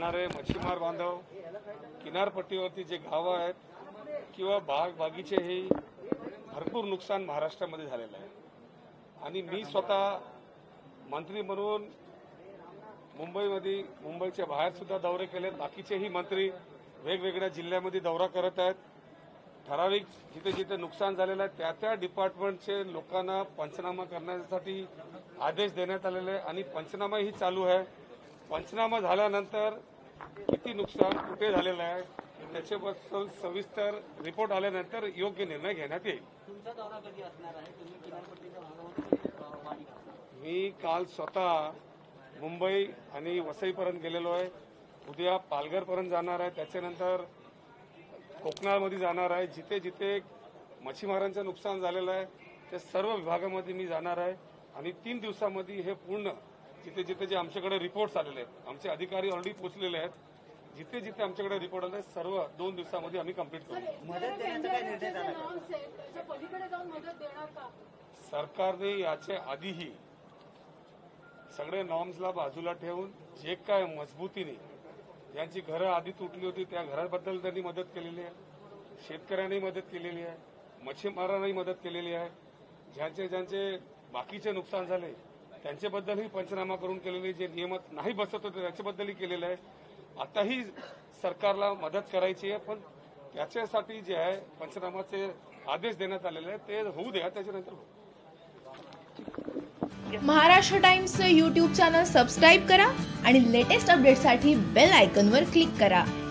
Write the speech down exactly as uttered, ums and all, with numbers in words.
येणारे मच्छीमार बांधव, किनारपट्टीवरती जे गावं आहेत किंवा बाग बागीचे हे भरपूर नुकसान महाराष्ट्रामध्ये झालेलं आहे। आणि मी स्वतः मंत्री म्हणून मुंबईमध्ये मुंबईच्या बाहेर सुद्धा दौरे केलेत। बाकीचेही मंत्री वेगवेगळ्या जिल्ह्यामध्ये दौरा करत आहेत। ठराविक जिथे जिथे नुकसान झालेलं आहे त्या त्या डिपार्टमेंटचे लोकांना पंचनामा करण्यासाठी आदेश देण्यात आलेले आहे आणि पंचनामाही चालू आहे। पंचनामा झाल्यानंतर किती नुकसान कुठे झालेलं आहे त्याच्याबद्दल सविस्तर रिपोर्ट आल्यानंतर योग्य निर्णय घेण्यात येईल। तुमचा दौरा कधी असणार आहे? तुम्ही किनारपट्टीच्या भागामध्ये मी काल स्वतः मुंबई आणि वसईपर्यंत गेलेलो आहे। उद्या पालघरपर्यंत जाणार आहे, त्याच्यानंतर कोकणामध्ये जाणार आहे। जिथे जिथे मच्छीमारांचं नुकसान झालेलं आहे त्या सर्व विभागामध्ये मी जाणार आहे आणि तीन दिवसामध्ये हे पूर्ण जिथे जिथे जे आमच्याकडे रिपोर्ट्स आलेले आहेत, आमचे अधिकारी ऑलरेडी पोहोचलेले आहेत, जिथे जिथे आमच्याकडे रिपोर्ट आले सर्व दोन दिवसामध्ये आम्ही कंप्लीट करू। मदत देण्याचा काय निर्णय झाला? सरकारने याच्या आधीही सगळे नॉर्म्सला बाजूला ठेवून जे काय मजबूतीने ज्यांची घरं आधी तुटली होती त्या घराबद्दल त्यांनी मदत केलेली आहे, शेतकऱ्यांनी मदत केलेली आहे, मच्छीमारांनाही मदत केलेली आहे, ज्यांचे ज्यांचे बाकीचे नुकसान झाले त्यांच्याबद्दलही पंचनामा करून केलेले, जे नियमात नाही बसत होते त्याच्याबद्दलही केलेलं आहे। आताही सरकारला मदत करायची आहे, पण त्याच्यासाठी जे आहे पंचनामाचे आदेश देण्यात आलेले आहेत ते होऊ द्या, त्याच्यानंतर होऊ। महाराष्ट्र टाइम्सचं यूट्यूब चॅनल सबस्क्राईब करा आणि लेटेस्ट अपडेटसाठी बेल आयकॉनवर क्लिक करा।